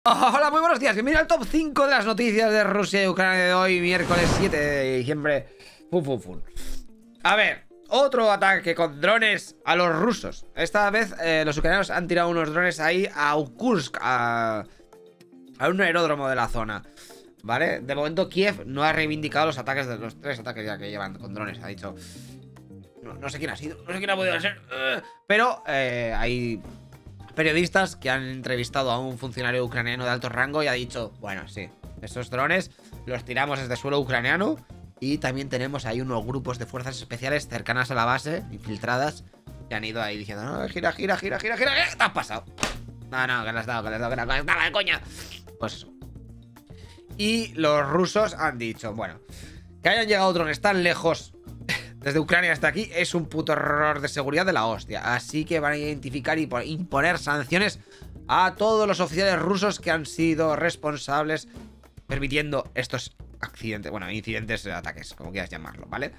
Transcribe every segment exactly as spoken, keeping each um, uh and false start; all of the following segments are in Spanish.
Hola, muy buenos días, bienvenido al top cinco de las noticias de Rusia y Ucrania de hoy, miércoles siete de diciembre. Fun, fun, fun. A ver, otro ataque con drones a los rusos. Esta vez eh, los ucranianos han tirado unos drones ahí a Kursk, a, a un aeródromo de la zona, ¿vale? De momento Kiev no ha reivindicado los ataques de los tres ataques ya que llevan con drones. Ha dicho, no, no sé quién ha sido, no sé quién ha podido ser, uh, pero eh, hay periodistas que han entrevistado a un funcionario ucraniano de alto rango y ha dicho, bueno, sí, esos drones los tiramos desde suelo ucraniano y también tenemos ahí unos grupos de fuerzas especiales cercanas a la base, infiltradas, que han ido ahí diciendo, no, gira, gira, gira, gira, gira, ¿qué te has pasado? No, no, que le has dado, que le has dado, que le has dado, de coña. Pues eso. Y los rusos han dicho, bueno, que hayan llegado drones tan lejos desde Ucrania hasta aquí es un puto error de seguridad de la hostia. Así que van a identificar y imponer sanciones a todos los oficiales rusos que han sido responsables permitiendo estos accidentes, bueno, incidentes, ataques, como quieras llamarlo, ¿vale?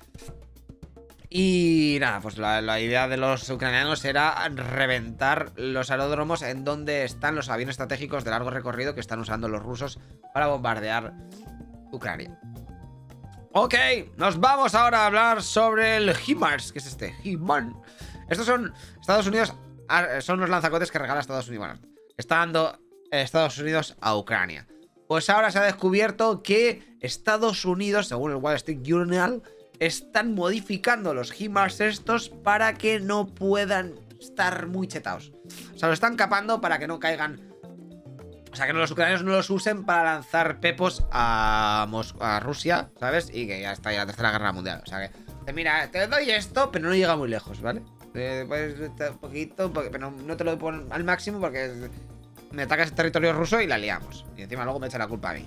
Y nada, pues la, la idea de los ucranianos era reventar los aeródromos en donde están los aviones estratégicos de largo recorrido que están usando los rusos para bombardear Ucrania. Ok, nos vamos ahora a hablar sobre el HIMARS. ¿Qué es este? HIMARS. Estos son Estados Unidos, son los lanzacohetes que regala Estados Unidos. Bueno, está dando Estados Unidos a Ucrania. Pues ahora se ha descubierto que Estados Unidos, según el Wall Street Journal, están modificando los HIMARS estos para que no puedan estar muy chetados. O sea, lo están capando para que no caigan. O sea, que los ucranianos no los usen para lanzar pepos a, Mos a Rusia, ¿sabes? Y que ya está ahí la tercera guerra mundial. O sea que, mira, te doy esto, pero no llega muy lejos, ¿vale? Eh, pues un poquito, pero no te lo pongo al máximo porque me atacas el territorio ruso y la liamos. Y encima luego me echa la culpa a mí.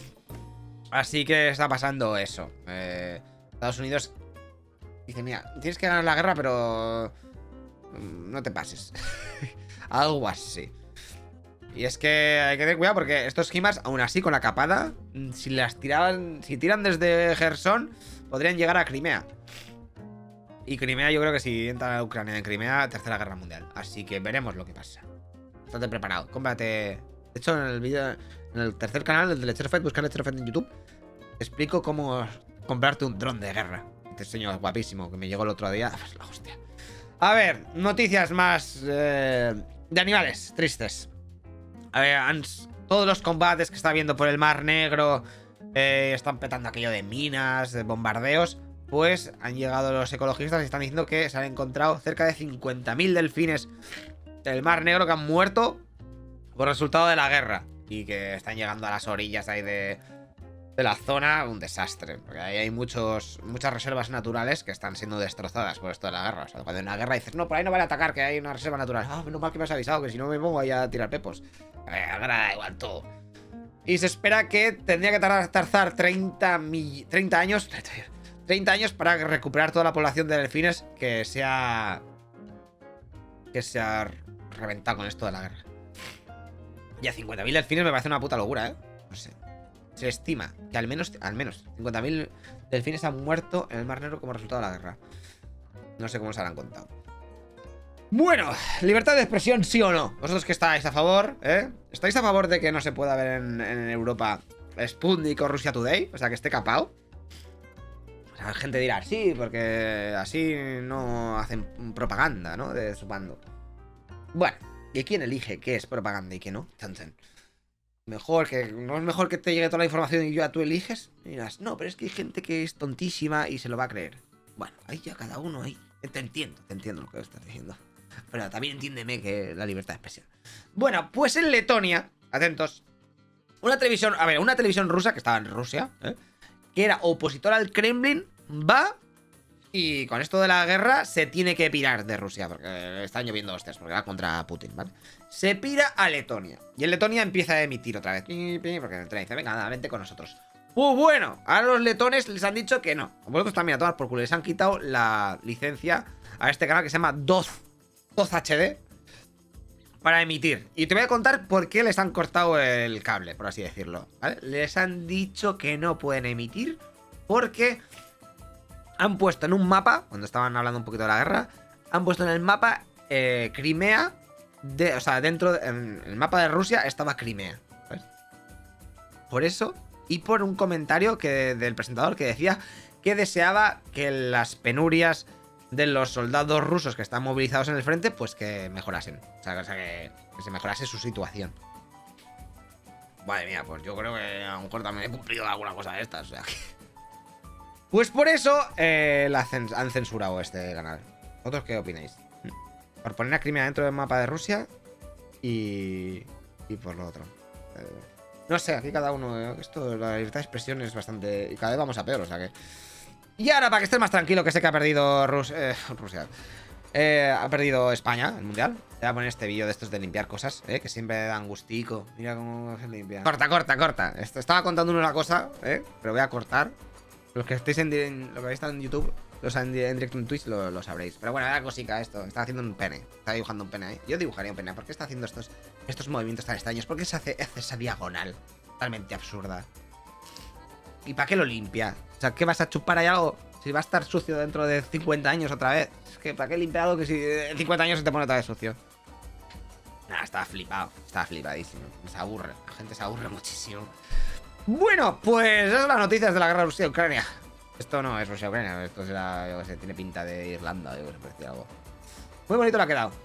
Así que está pasando eso. Eh, Estados Unidos dice, mira, tienes que ganar la guerra, pero no te pases. Algo así. Y es que hay que tener cuidado porque estos HIMARS, aún así con la capada, si las tiraban, si tiran desde Gerson, podrían llegar a Crimea. Y Crimea, yo creo que si entra a Ucrania en Crimea, tercera guerra mundial. Así que veremos lo que pasa. Estate preparado, cómprate. De hecho, en el vídeo, en el tercer canal, el de Lechero Fed, buscar Lechero Fed en YouTube, te explico cómo comprarte un dron de guerra. Este señor guapísimo que me llegó el otro día. Pues la hostia. A ver, noticias más eh, de animales tristes. A ver, han, todos los combates que está habiendo por el Mar Negro eh, están petando aquello de minas, de bombardeos. Pues han llegado los ecologistas y están diciendo que se han encontrado cerca de cincuenta mil delfines del Mar Negro que han muerto por resultado de la guerra. Y que están llegando a las orillas ahí de, de la zona. Un desastre, porque ahí hay muchos, muchas reservas naturales que están siendo destrozadas por esto de la guerra. O sea, cuando en una guerra dices, no, por ahí no vale atacar, que hay una reserva natural. Ah, menos mal que me has avisado, que si no me pongo ahí a tirar pepos. Ahora da igual todo. Y se espera que tendría que tardar, tardar treinta, treinta años treinta años para recuperar toda la población de delfines que se ha que se ha reventado con esto de la guerra. Y a cincuenta mil delfines me parece una puta locura, ¿eh? No sé. Se estima que al menos, al menos cincuenta mil delfines han muerto en el Mar Negro como resultado de la guerra. No sé cómo se habrán contado. Bueno, libertad de expresión, sí o no. Vosotros que estáis a favor, ¿eh? ¿Estáis a favor de que no se pueda ver en, en Europa Sputnik o Russia Today? O sea, que esté capado. O sea, la gente dirá, sí, porque así no hacen propaganda, ¿no? De su bando. Bueno, ¿y quién elige qué es propaganda y qué no? Tanten. Mejor que... ¿No es mejor que te llegue toda la información y ya tú eliges? Y dirás, no, pero es que hay gente que es tontísima y se lo va a creer. Bueno, ahí ya cada uno ahí. Te entiendo, te entiendo lo que estás diciendo. Pero también entiéndeme que la libertad de expresión. Bueno, pues en Letonia, atentos, una televisión, a ver, una televisión rusa que estaba en Rusia, ¿eh? Que era opositora al Kremlin, va y con esto de la guerra se tiene que pirar de Rusia, porque están lloviendo hostias, porque va contra Putin, ¿vale? Se pira a Letonia. Y en Letonia empieza a emitir otra vez, porque el tren dice, venga, nada, vente con nosotros. Pues bueno, ahora los letones les han dicho que no. Vosotros también a tomar por culo. Les han quitado la licencia a este canal que se llama Doz H D para emitir. Y te voy a contar por qué les han cortado el cable, por así decirlo, ¿vale? Les han dicho que no pueden emitir porque han puesto en un mapa, cuando estaban hablando un poquito de la guerra, han puesto en el mapa eh, Crimea, de, o sea, dentro, de, en el mapa de Rusia estaba Crimea. por eso y por un comentario que, del presentador que decía que deseaba que las penurias de los soldados rusos que están movilizados en el frente, pues que mejorasen. O sea, o sea que, que se mejorase su situación. Madre mía, pues yo creo que a lo mejor también he cumplido alguna cosa de estas. O sea que... Pues por eso eh, la cen han censurado este canal. ¿Vosotros qué opináis? Por poner a Crimea dentro del mapa de Rusia y... y por lo otro. Eh, no sé, aquí cada uno... Eh, esto, la libertad de expresión es bastante... Y cada vez vamos a peor, o sea que... Y ahora, para que estés más tranquilo, que sé que ha perdido Rus eh, Rusia. Eh, ha perdido España, el mundial. Te voy a poner este vídeo de estos de limpiar cosas, eh, que siempre dan gustico. Mira cómo se limpia. Corta, corta, corta. Esto, estaba contando una cosa, eh, pero voy a cortar. Los que estéis en, en lo que habéis estado en YouTube, los en, en directo en Twitch, lo, lo sabréis. Pero bueno, era cosica esto. Está haciendo un pene. Está dibujando un pene ahí. Yo dibujaría un pene. ¿Por qué está haciendo estos, estos movimientos tan extraños? ¿Por qué se hace, hace esa diagonal totalmente absurda? ¿Y para qué lo limpia? O sea, ¿qué vas a chupar ahí algo? Si va a estar sucio dentro de cincuenta años otra vez. Es que ¿para qué limpiar algo que si en cincuenta años se te pone otra vez sucio? Nah, estaba flipado. Estaba flipadísimo. Se aburre. La gente se aburre muchísimo. Bueno, pues esas son las noticias de la guerra de Rusia-Ucrania. Esto no es Rusia-Ucrania. Esto será, yo qué sé, tiene pinta de Irlanda. Yo qué sé, algo. Muy bonito lo ha quedado.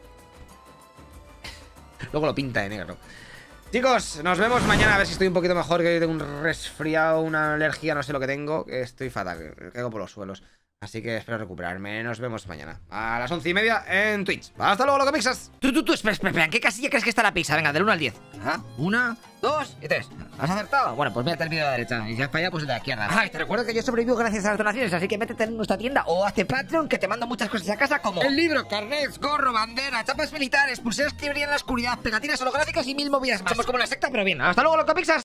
Luego lo pinta de negro. Chicos, nos vemos mañana a ver si estoy un poquito mejor, que tengo un resfriado, una alergia, no sé lo que tengo, que estoy fatal, que caigo por los suelos. Así que espero recuperarme. Nos vemos mañana a las once y media en Twitch. ¡Hasta luego, loco pizzas! Tú, tú, tú, espera, espera, espera. ¿En qué casilla crees que está la pizza? Venga, del uno al diez. Ajá. Una, dos y tres. ¿Has acertado? Bueno, pues mírate el vídeo de la derecha. Y si has fallado, pues el de la izquierda. Ay, te recuerdo que yo sobrevivo gracias a las donaciones, así que métete en nuestra tienda o hazte Patreon, que te mando muchas cosas a casa, como el libro, carnets, gorro, bandera, chapas militares, pulseras que brillan en la oscuridad, pegatinas holográficas y mil movidas más. Somos como una secta, pero bien. ¡Hasta luego, loco pizzas!